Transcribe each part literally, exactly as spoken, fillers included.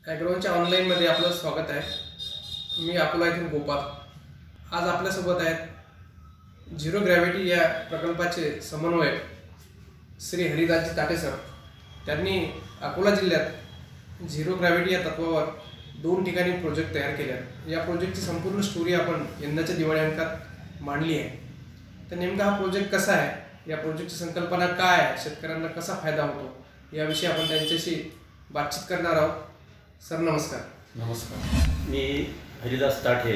ॲग्रोवनच्या ऑनलाईनमध्ये आपलं स्वागत आहे। मी अकोला येथून गोपाल। आज आपल्यासोबत आहेत झिरो ग्रॅव्हिटी या प्रकल्पाचे समन्वयक श्री हरिदासजी ताटे सर। त्यांनी अकोला जिल्ह्यात झिरो ग्रॅव्हिटी या तत्वावर दोन ठिकाणी प्रोजेक्ट तयार केले आहेत। या प्रोजेक्टची संपूर्ण स्टोरी आपण यंदाच्या दिवाळी अंकात मांडली आहे। तर नेमका हा प्रोजेक्ट कसा आहे, या प्रोजेक्टची संकल्पना काय आहे, शेतकऱ्यांना कसा फायदा होतो याविषयी आपण त्यांच्याशी बातचीत करणार आहोत। सर नमस्कार। नमस्कार। मी हरिदास ताटे,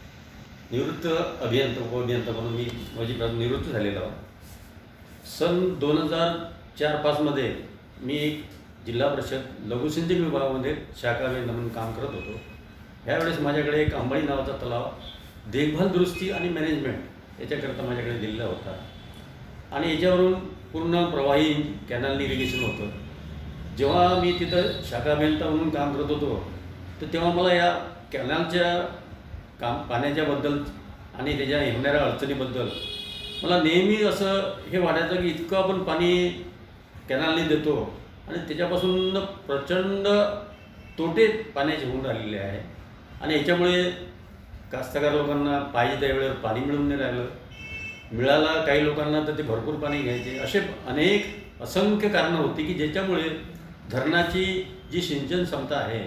निवृत्त अभियंता उपअभियंता म्हणून मी माझी निवृत्त झालेलो आहे। सन दोन हजार चार पाचमध्ये मी जिल्हा परिषद लघुसिंचन विभागामध्ये शाखा अभियंता म्हणून काम करत होतो। ह्यावेळेस माझ्याकडे एक अंबाडी नावाचा तलाव देखभाल दुरुस्ती आणि मॅनेजमेंट याच्याकरता माझ्याकडे दिलेला होता आणि याच्यावरून पूर्ण प्रवाही कॅनल इरिगेशन होतं। जेव्हा मी तिथं शाखा अभियंता म्हणून काम करत होतो तर तेव्हा मला या कॅनलच्या काम पाण्याच्याबद्दल आणि त्याच्या येणाऱ्या अडचणीबद्दल मला नेहमी असं हे वाटायचं की इतकं आपण पाणी कॅनलने देतो आणि त्याच्यापासून प्रचंड तोटे पाण्याचे होऊन राहिलेले आहे आणि याच्यामुळे कास्तकार लोकांना पाहिजे त्या वेळेवर पाणी मिळून नाही राहिलं। मिळाला काही लोकांना तर ते भरपूर पाणी घ्यायचे। असे अनेक असंख्य कारणं होती की ज्याच्यामुळे धरणाची जी सिंचन क्षमता आहे,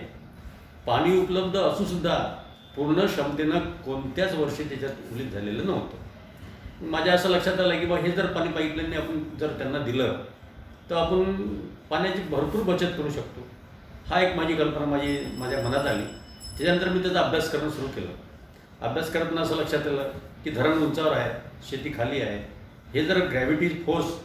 पाणी उपलब्ध असूनसुद्धा पूर्ण क्षमतेनं कोणत्याच वर्षी त्याच्यात उल्लेख झालेलं नव्हतं। माझ्या असं लक्षात आलं की बा हे जर पाणी पाईपलाईनने आपण जर त्यांना दिलं तर आपण पाण्याची भरपूर बचत करू शकतो। हा एक माझी कल्पना माझी माझ्या मनात आली। त्याच्यानंतर मी त्याचा अभ्यास करणं सुरू केलं। अभ्यास करताना असं लक्षात आलं की धरण उंचावर आहे, शेती खाली आहे। हे जर ग्रॅव्हिटी फोर्स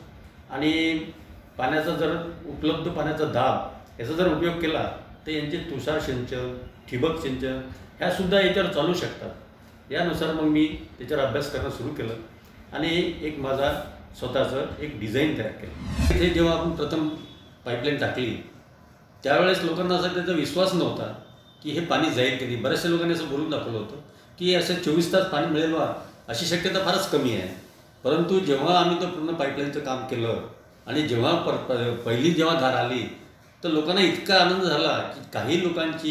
आणि पाण्याचा जर उपलब्ध पाण्याचा दाब याचा जर उपयोग केला तर यांचे तुषार सिंचन, ठिबक सिंचन ह्यासुद्धा याच्यावर चालू शकतात। यानुसार मग मी त्याच्यावर अभ्यास करणं सुरू केलं आणि एक माझा स्वतःचं एक डिझाईन तयार केलं। इथे जेव्हा आपण प्रथम पाईपलाईन टाकली त्यावेळेस लोकांना असा त्याचा विश्वास नव्हता की हे पाणी जाईल कधी। बऱ्याचशा लोकांनी असं बोलून दाखवलं होतं की असं चोवीस तास पाणी मिळेल वा अशी शक्यता फारच कमी आहे। परंतु जेव्हा आम्ही तो पूर्ण पाईपलाईनचं काम केलं आणि जेव्हा पर पहिली जेव्हा धार आली तर लोकांना इतका आनंद झाला की काही लोकांची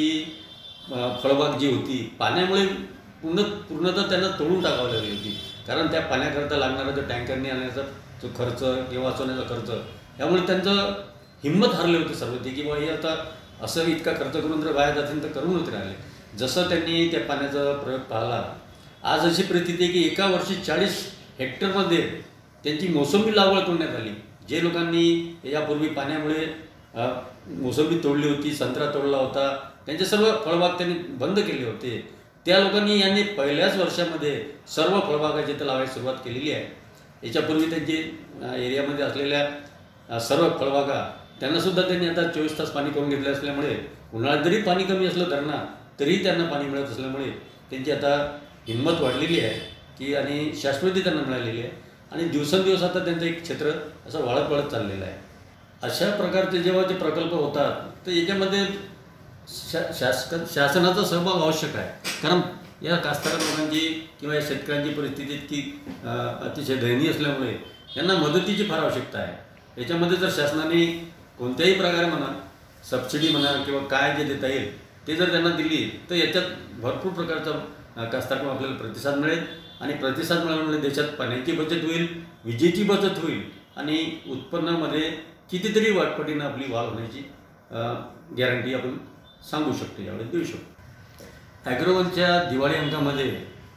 फळबाग जी होती पाण्यामुळे पूर्ण पूर्णतः त्यांना तोडून टाकावी लागली होती। कारण त्या पाण्याकरता लागणारा जो टँकरने आणण्याचा जो खर्च किंवा वाचवण्याचा खर्च यामुळे त्यांचं हिंमत हरले होते सर्व ते की बा हे आता असं इतका खर्च करून जर बाहेर जातील तर करून होते राहिले। जसं त्यांनी त्या पाण्याचा प्रयोग पाहिला, आज अशी प्रतीती आहे की एका वर्षी चाळीस हेक्टरमध्ये त्यांची मोसंबी लागवड करण्यात आली। जे लोकांनी यापूर्वी पाण्यामुळे मोसंबी तोडली होती, संत्रा तोडला होता, त्यांचे सर्व फळबाग त्यांनी बंद केले होते, त्या लोकांनी यांनी पहिल्याच वर्षामध्ये सर्व फळबागाची इथं लावायला सुरुवात केलेली आहे। याच्यापूर्वी त्यांची एरियामध्ये असलेल्या सर्व फळबागा त्यांनासुद्धा त्यांनी आता चोवीस तास पाणी करून घेतले असल्यामुळे उन्हाळ्यात जरी पाणी कमी असलं धरणा तरी त्यांना पाणी मिळत असल्यामुळे त्यांची आता हिंमत वाढलेली आहे की आणि शाश्वती त्यांना मिळालेली आहे आणि दिवसेंदिवस आता त्यांचं एक क्षेत्र असं वाढत वाढत चाललेलं आहे। अशा प्रकारचे जेव्हा ते प्रकल्प होतात तर याच्यामध्ये शा शासक शासनाचा सहभाग आवश्यक आहे। कारण या कास्तकार लोकांची किंवा या शेतकऱ्यांची परिस्थिती इतकी अतिशय दयनीय असल्यामुळे यांना मदतीची फार आवश्यकता आहे। याच्यामध्ये जर शासनाने कोणत्याही प्रकारे म्हणा सबसिडी म्हणा किंवा काय जे देता येईल ते जर त्यांना दिली तर याच्यात भरपूर प्रकारचा कास्तकारांना आपल्याला प्रतिसाद मिळेल आणि प्रतिसाद मिळाल्यामुळे देशात पाण्याची बचत होईल, विजेची बचत होईल आणि उत्पन्नामध्ये कितीतरी वाटपटीनं आपली वाढ होण्याची गॅरंटी आपण सांगू शकतो, यावेळेस देऊ शकतो। ॲग्रोवनच्या दिवाळी अंकामध्ये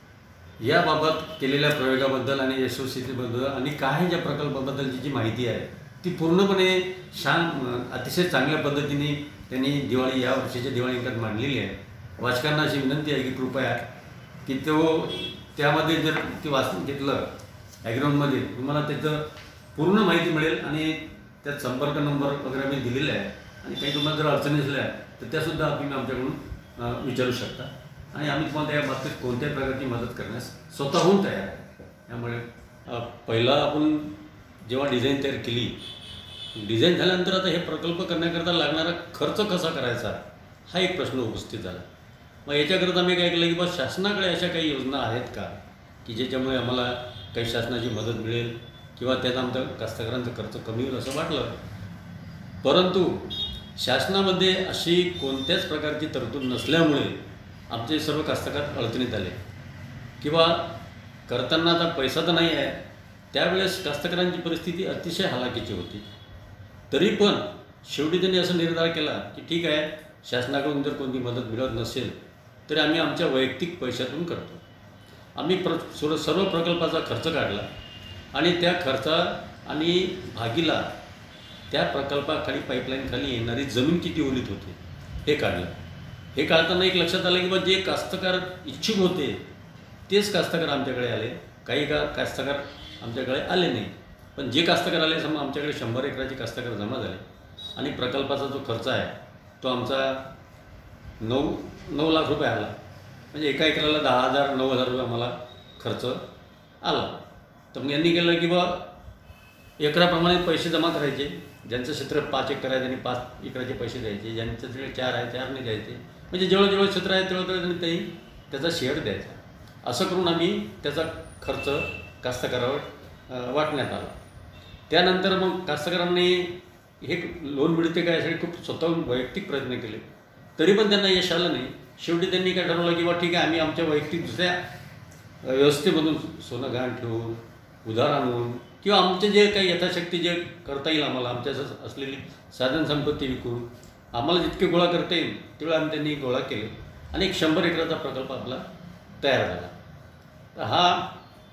याबाबत केलेल्या प्रयोगाबद्दल आणि यशस्वीतेबद्दल आणि काही ज्या प्रकल्पाबद्दलची जी माहिती आहे ती पूर्णपणे छान अतिशय चांगल्या पद्धतीने त्यांनी दिवाळी या वर्षीच्या दिवाळी अंकात मांडलेली आहे। वाचकांना अशी विनंती आहे की कृपया की तो त्यामध्ये जर ते वाचून घेतलं ॲग्रोवनमध्ये तुम्हाला त्याचं पूर्ण माहिती मिळेल आणि त्यात संपर्क नंबर वगैरे मी दिलेला आहे आणि काही तुम्हाला जर अडचणी असल्या तर त्यासुद्धा तुम्ही आमच्याकडून विचारू शकता आणि आम्ही तुम्हाला त्या बाबतीत कोणत्याही प्रकारची मदत करण्यास स्वतःहून तयार आहे। त्यामुळे पहिला आपण जेव्हा डिझाईन तयार केली, डिझाईन झाल्यानंतर आता हे प्रकल्प करण्याकरता लागणारा खर्च कसा करायचा हा एक प्रश्न उपस्थित झाला। मग याच्याकरता आम्ही काय केलं की बा शासनाकडे अशा काही योजना आहेत का की ज्याच्यामुळे आम्हाला काही शासनाची मदत मिळेल किंवा त्यात आमचं कास्तकारांचा खर्च कमी होईल असं वाटलं। परंतु शासनामध्ये अशी कोणत्याच प्रकारची तरतूद नसल्यामुळे आमचे सर्व कास्तकार अडचणीत आले किंवा करताना आता पैसा तर नाही आहे, त्यावेळेस कास्तकारांची परिस्थिती अतिशय हालाकीची होती. तरी पण शेवटी त्यांनी असं निर्धार केला की ठीक आहे, शासनाकडून जर कोणती मदत मिळत नसेल तरी आम्ही आमच्या वैयक्तिक पैशातून करतो. आम्ही प्र सर्व सर्व प्रकल्पाचा खर्च काढला आणि त्या खर्चा आणि भागीला त्या प्रकल्पाखाली पाईपलाईनखाली येणारी जमीन किती ओलीत होते हे काढलं. हे काढताना एक लक्षात आलं की बा जे कास्तकार इच्छुक होते तेच कास्तकार आमच्याकडे आले. काही का कास्तकार आमच्याकडे आले नाही, पण जे कास्तकार आले समजा आमच्याकडे शंभर एकराचे कास्तकार जमा झाले आणि प्रकल्पाचा जो खर्च आहे तो आमचा नऊ नऊ लाख रुपये आला. म्हणजे एका एकराला दहा हजार नऊ हजार रुपये आम्हाला खर्च आला. तर मग यांनी केलं की बा एकराप्रमाणे पैसे जमा करायचे. ज्यांचं क्षेत्र पाच एकर आहे त्यांनी पाच एकराचे पैसे द्यायचे, ज्यांचं क्षेत्र चार आहे चारने द्यायचे. म्हणजे जेवढं जेवढं क्षेत्र आहे तेवढं तेवढं त्यांनी त्याचा शेअर द्यायचा. असं करून आम्ही त्याचा खर्च कास्तकारावर वाटण्यात आला. त्यानंतर मग कास्तकारांनी हे लोन मिळते का यासाठी खूप स्वतःहून वैयक्तिक प्रयत्न केले, तरी पण त्यांना यश आलं नाही. शेवटी त्यांनी काय ठरवलं की बा ठीक आहे, आम्ही आमच्या वैयक्तिक दुसऱ्या व्यवस्थेमधून सोनं गहाण ठेवून उधार आणून किंवा आमचे जे काही यथाशक्ती जे करता येईल आम्हाला आमच्या असलेली साधन संपत्ती विकून आम्हाला जितके गोळा करता येईल तेवढं आम्ही त्यांनी गोळा केले आणि एक शंभर एकराचा प्रकल्प आपला तयार झाला. तर हा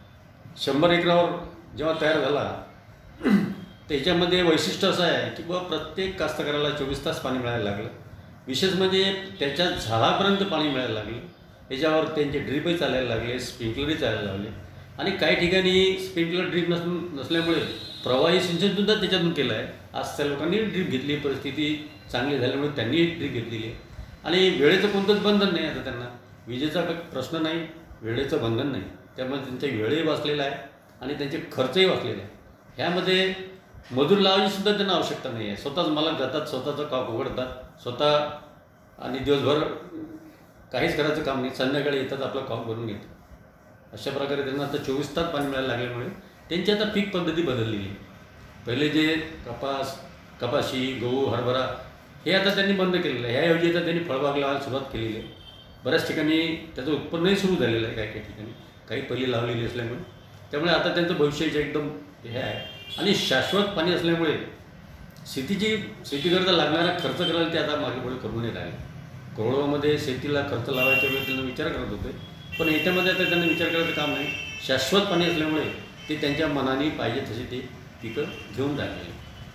शंभर एकरावर जेव्हा तयार झाला त्याच्यामध्ये वैशिष्ट्य असं आहे की बा प्रत्येक कास्तकाराला चोवीस तास पाणी मिळायला लागलं. विशेष म्हणजे त्याच्या झाडापर्यंत पाणी मिळायला लागले. त्याच्यावर त्यांचे ड्रीपही चालायला लागले, स्प्रिंकलरही चालायला लागले आणि काही ठिकाणी स्प्रिंकलर ड्रीप नस नसल्यामुळे प्रवाही सिंचनसुद्धा त्याच्यातून केलं आहे. आज त्या लोकांनी ड्रीप घेतली, परिस्थिती चांगली झाल्यामुळे त्यांनी ड्रीप घेतलेली आहे आणि वेळेचं कोणतंच बंधन नाही. आता त्यांना विजेचा प्रश्न नाही, वेळेचं बंधन नाही, त्यामुळे त्यांचा वेळही वाचलेला आहे आणि त्यांचे खर्चही वाचलेले आहे. ह्यामध्ये मजूर लावायचीसुद्धा त्यांना आवश्यकता नाही आहे. स्वतःच मालक जातात, स्वतःचं कॉक उघडतात स्वतः आणि दिवसभर काहीच करायचं काम नाही, संध्याकाळी येतात आपलं कॉक भरून घेतात. अशा प्रकारे त्यांना आता चोवीस तास पाणी मिळायला लागल्यामुळे त्यांची आता पीक पद्धती बदललेली आहे. पहिले जे कपास कपाशी गहू हरभरा हे आता त्यांनी बंद केलेलं आहे. ह्याऐवजी आता त्यांनी फळबाग लावायला सुरुवात केलेली आहे. बऱ्याच ठिकाणी त्याचं उत्पन्नही सुरू झालेलं आहे, काही काही ठिकाणी काही पहिली लावलेली असल्यामुळे. त्यामुळे आता त्यांचं भविष्याचं एकदम हे आहे आणि शाश्वत पाणी असल्यामुळे शेतीची शेतीकरता लागणारा खर्च करायला ते आता मागे पुढे करून येत आहे. करोडोमध्ये शेतीला खर्च लावायच्या वेळी त्यांना विचार करत होते, पण याच्यामध्ये आता त्यांना विचार करायचं काम नाही. शाश्वत पाणी असल्यामुळे ते त्यांच्या मनाने पाहिजे तसे ते पिकं घेऊन जायचे.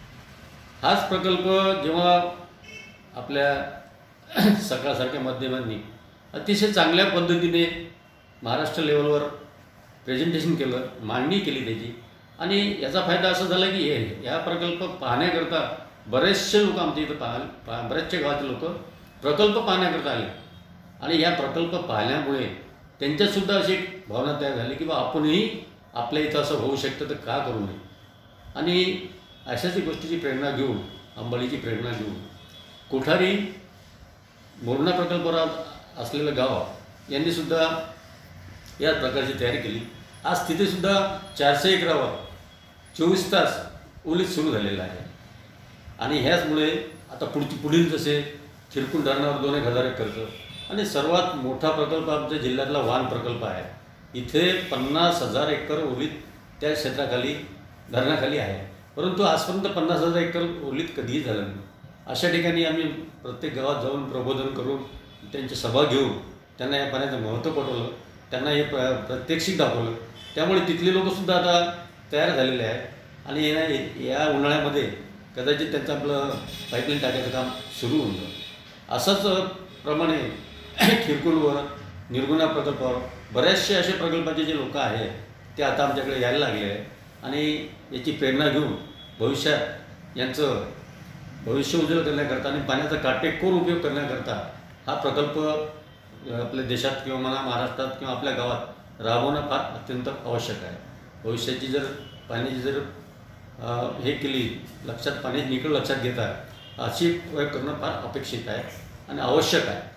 हाच प्रकल्प जेव्हा आपल्या सकाळसारख्या माध्यमांनी अतिशय चांगल्या पद्धतीने महाराष्ट्र लेवलवर प्रेझेंटेशन केलं, मांडणी केली त्याची आणि याचा फायदा असा झाला की हे या प्रकल्प पाहण्याकरता बरेचसे लोक आमच्या इथं पाहा पा बरेचसे गावाचे लोक प्रकल्प पाहण्याकरता आले आणि या प्रकल्प पाहिल्यामुळे त्यांच्यातसुद्धा अशी एक भावना तयार झाली की बा आपणही आपल्या इथं असं होऊ शकतं तर का करू नये. आणि अशाच गोष्टीची प्रेरणा घेऊन अंबळीची प्रेरणा घेऊन कोठारी मोरणा प्रकल्पावर असलेलं गाव यांनीसुद्धा या प्रकारची तयारी केली. आज तिथेसुद्धा चारशे एकरावर चोवीस तास ओलीत सुरू झालेलं आहे आणि ह्याचमुळे आता पुढची पुढील जसे खिरकुंड धरणावर दोन एक हजार एकरचं आणि सर्वात मोठा प्रकल्प आमच्या जिल्ह्यातला वान प्रकल्प आहे. इथे पन्नास हजार एकर ओलीत त्या क्षेत्राखाली धरणाखाली आहे, परंतु आजपर्यंत पन्नास हजार एकर ओलीत कधीही झालं नाही. अशा ठिकाणी आम्ही प्रत्येक गावात जाऊन प्रबोधन करून त्यांची सभा घेऊन त्यांना या पाण्याचं महत्त्व पटवलं, त्यांना हे प्र प्रत्यक्षिक दाखवलं. त्यामुळे तिथले लोकसुद्धा आता तयार झालेले आहेत आणि या उन्हाळ्यामध्ये कदाचित त्यांचं आपलं पाईपलाईन टाकायचं काम सुरू होऊन जाईल. असंच प्रमाणे खिरकुंडवर निर्गुणा प्रकल्पावर बऱ्याचशा असे प्रकल्पाचे जे लोक आहेत ते आता आमच्याकडे यायला लागले आहे आणि याची प्रेरणा घेऊन भविष्यात यांचं भविष्य उज्ज्वल करण्याकरता आणि पाण्याचा काटेकोर उपयोग करण्याकरता हा प्रकल्प आपल्या देशात किंवा मला महाराष्ट्रात किंवा आपल्या गावात राबवणं फार अत्यंत आवश्यक आहे. भविष्याची जर पाण्याची जर हे केली लक्षात पाण्याची निकड लक्षात घेता अशी प्रयोग करणं फार अपेक्षित आहे आणि आवश्यक आहे.